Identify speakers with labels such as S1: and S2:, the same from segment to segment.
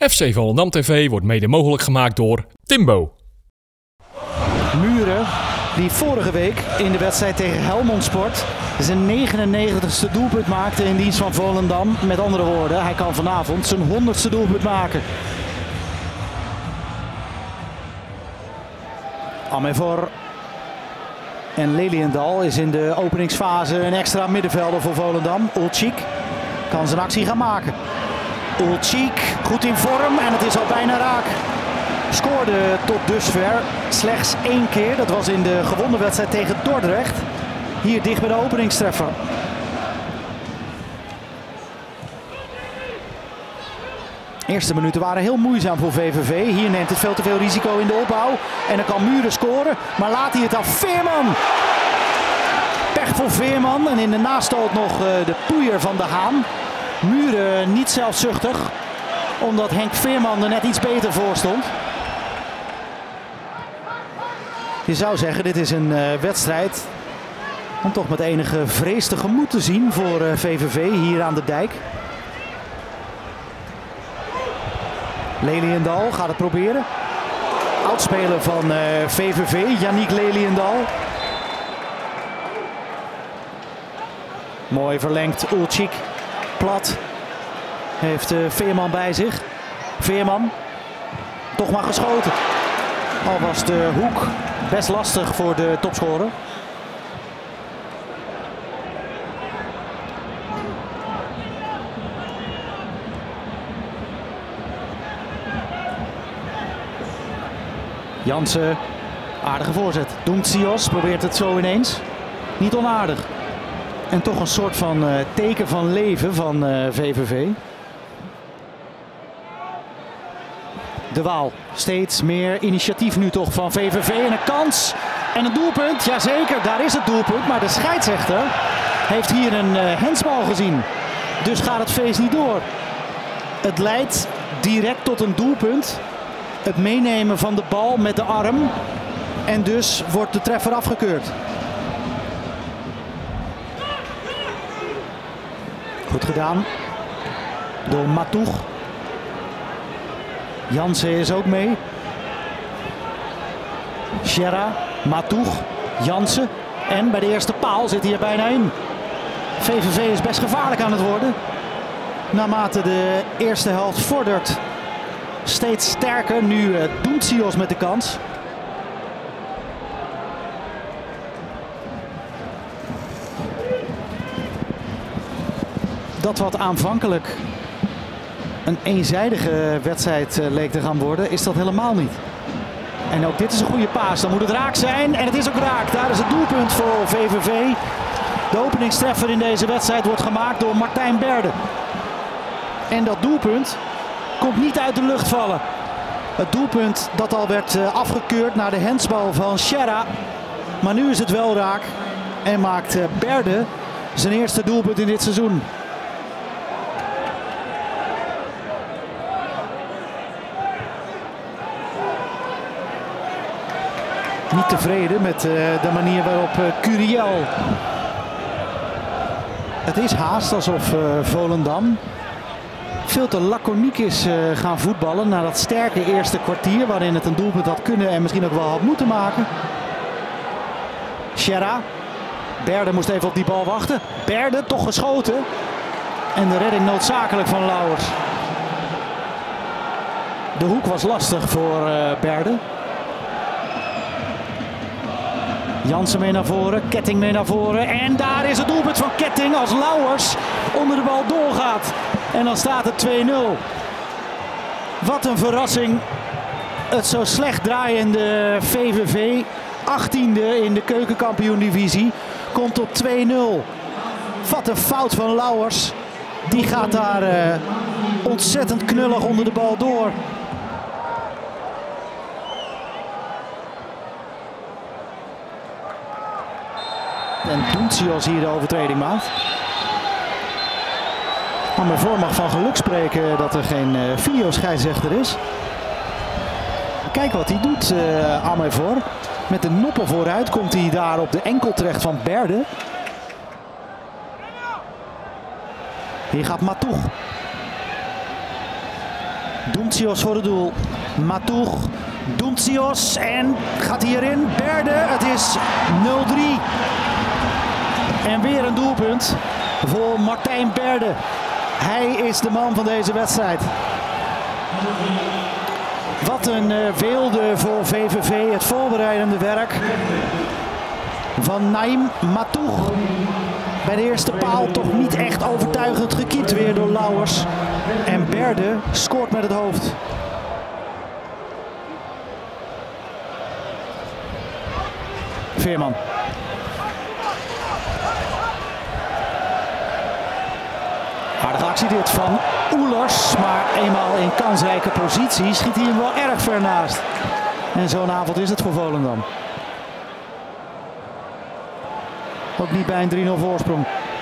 S1: FC Volendam TV wordt mede mogelijk gemaakt door Timbo.
S2: Muren, die vorige week in de wedstrijd tegen Helmond Sport zijn 99ste doelpunt maakte in dienst van Volendam. Met andere woorden, hij kan vanavond zijn 100ste doelpunt maken. Amefor en Leliendal is in de openingsfase een extra middenvelder voor Volendam. Ulcik kan zijn actie gaan maken. Ulcik goed in vorm en het is al bijna raak. Scoorde tot dusver slechts 1 keer. Dat was in de gewonnen wedstrijd tegen Dordrecht. Hier dicht bij de openingstreffer. Eerste minuten waren heel moeizaam voor VVV. Hier neemt het veel te veel risico in de opbouw. En dan kan Muren scoren. Maar laat hij het af. Veerman! Pech voor Veerman. En in de nastoot nog de poeier van de Haan. Muren niet zelfzuchtig. Omdat Henk Veerman er net iets beter voor stond. Je zou zeggen, dit is een wedstrijd om toch met enige vrees tegemoet te zien voor VVV hier aan de dijk. Leliendal gaat het proberen. Oudspeler van VVV, Yannick Leliendal. Mooi verlengd, Ulcik. Plat. Heeft Veerman bij zich. Veerman. Toch maar geschoten. Al was de hoek best lastig voor de topscorer. Jansen, aardige voorzet. Doentsios probeert het zo ineens. Niet onaardig. En toch een soort van teken van leven van VVV. De Waal, steeds meer initiatief nu toch van VVV. En een kans en een doelpunt. Jazeker, daar is het doelpunt. Maar de scheidsrechter heeft hier een hensbal gezien. Dus gaat het feest niet door. Het leidt direct tot een doelpunt. Het meenemen van de bal met de arm. En dus wordt de treffer afgekeurd. Goed gedaan door Matoeg. Jansen is ook mee. Sierra, Matoeg, Jansen. En bij de eerste paal zit hij er bijna in. VVV is best gevaarlijk aan het worden. Naarmate de eerste helft vordert. Steeds sterker. Nu Doentsios met de kans. Dat wat aanvankelijk een eenzijdige wedstrijd leek te gaan worden, is dat helemaal niet. En ook dit is een goede paas. Dan moet het raak zijn. En het is ook raak. Daar is het doelpunt voor VVV. De openingstreffer in deze wedstrijd wordt gemaakt door Martijn Berde. En dat doelpunt komt niet uit de lucht vallen. Het doelpunt dat al werd afgekeurd naar de hensbal van Sierra. Maar nu is het wel raak. En maakt Berde zijn eerste doelpunt in dit seizoen. Niet tevreden met de manier waarop Curiel. Het is haast alsof Volendam veel te laconiek is gaan voetballen na dat sterke eerste kwartier waarin het een doelpunt had kunnen en misschien ook wel had moeten maken. Sierra. Berde moest even op die bal wachten. Berde toch geschoten. En de redding noodzakelijk van Lauwers. De hoek was lastig voor Berde. Jansen mee naar voren, Ketting mee naar voren. En daar is het doelpunt van Ketting als Lauwers onder de bal doorgaat. En dan staat het 2-0. Wat een verrassing. Het zo slecht draaiende VVV, 18e in de keukenkampioen-divisie, komt op 2-0. Wat een fout van Lauwers. Die gaat daar ontzettend knullig onder de bal door. En Doentsios hier de overtreding maakt. Amefor mag van geluk spreken dat er geen videoscheidsrechter is. Kijk wat hij doet, Amefor. Met de noppen vooruit komt hij daar op de enkel terecht van Berde. Hier gaat Matoeg. Douncios voor het doel. Matoug. Douncios en gaat hierin. Berde. Het is 0-3. En weer een doelpunt voor Martijn Berde. Hij is de man van deze wedstrijd. Wat een weelde voor VVV. Het voorbereidende werk van Naïm Matoug. Bij de eerste paal toch niet echt overtuigend gekiept weer door Lauwers. En Berde scoort met het hoofd. Veerman. Aardige actie dit van Oelers, maar eenmaal in kansrijke positie schiet hij hem wel erg ver naast. En zo'n avond is het voor Volendam. Ook niet bij een 3-0 voorsprong.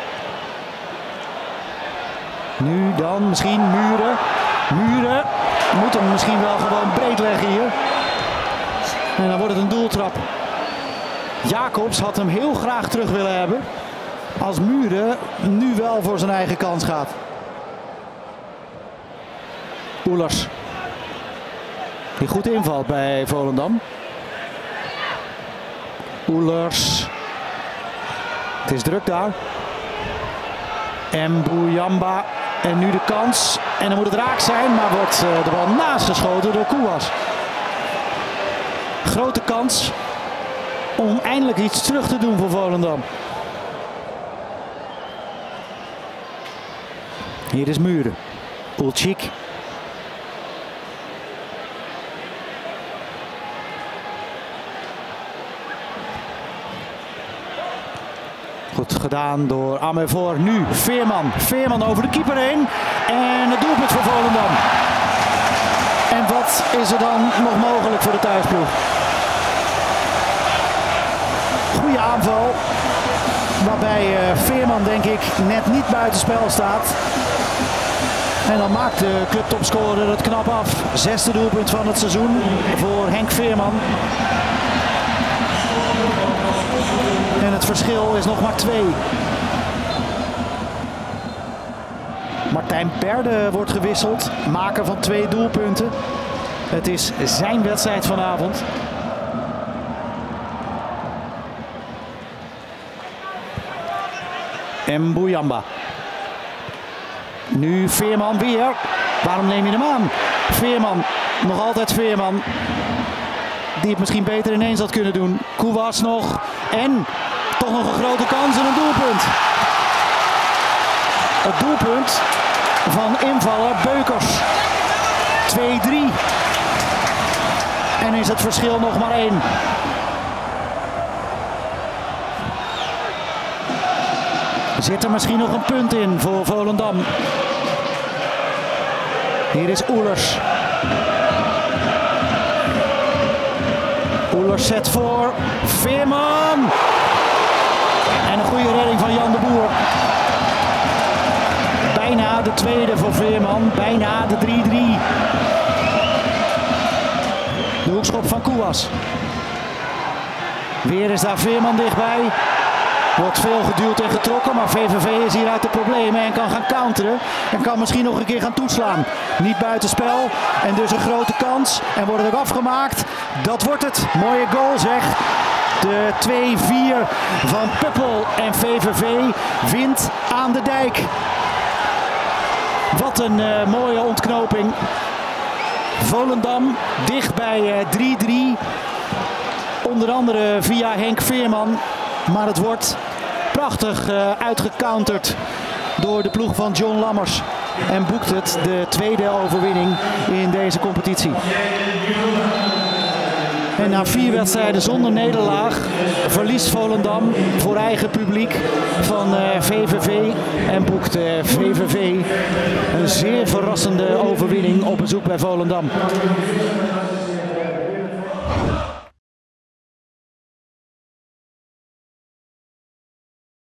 S2: Nu dan misschien Muren. Muren moet hem misschien wel gewoon breed leggen hier. En dan wordt het een doeltrap. Jacobs had hem heel graag terug willen hebben. Als Muren nu wel voor zijn eigen kans gaat. Oelers. Die goed invalt bij Volendam. Oelers. Het is druk daar. En Bouyamba. En nu de kans. En dan moet het raak zijn. Maar wordt de bal naast geschoten door Kouwas. Grote kans om eindelijk iets terug te doen voor Volendam. Hier is Muren. Ulcik. Goed gedaan door Amevoor. Nu Veerman. Veerman over de keeper heen. En het doelpunt voor Volendam. En wat is er dan nog mogelijk voor de thuisploeg? Goede aanval. Waarbij Veerman denk ik net niet buitenspel staat. En dan maakt de clubtopscorer het knap af. 6e doelpunt van het seizoen voor Henk Veerman. En het verschil is nog maar 2. Martijn Berde wordt gewisseld. Maker van 2 doelpunten. Het is zijn wedstrijd vanavond. En Bouyamba. Nu Veerman weer. Waarom neem je hem aan? Veerman. Nog altijd Veerman. Die het misschien beter ineens had kunnen doen. Kouwas nog. En toch nog een grote kans en een doelpunt. Het doelpunt van invaller Beukers. 2-3. En is het verschil nog maar 1. Zit er misschien nog een punt in voor Volendam. Hier is Oelers. Oelers zet voor Veerman. En een goede redding van Jan de Boer. Bijna de tweede voor Veerman. Bijna de 3-3. De hoekschop van Kouwas. Weer is daar Veerman dichtbij. Wordt veel geduwd en getrokken, maar VVV is hier uit de problemen en kan gaan counteren. En kan misschien nog een keer gaan toeslaan. Niet buitenspel en dus een grote kans. En wordt het ook afgemaakt. Dat wordt het. Mooie goal zeg. De 2-4 van Puppel en VVV wint aan de dijk. Wat een mooie ontknoping. Volendam dicht bij 3-3. Onder andere via Henk Veerman. Maar het wordt prachtig uitgecounterd door de ploeg van John Lammers. En boekt het de tweede overwinning in deze competitie. En na 4 wedstrijden zonder nederlaag verliest Volendam voor eigen publiek van VVV. En boekt VVV een zeer verrassende overwinning op bezoek bij Volendam.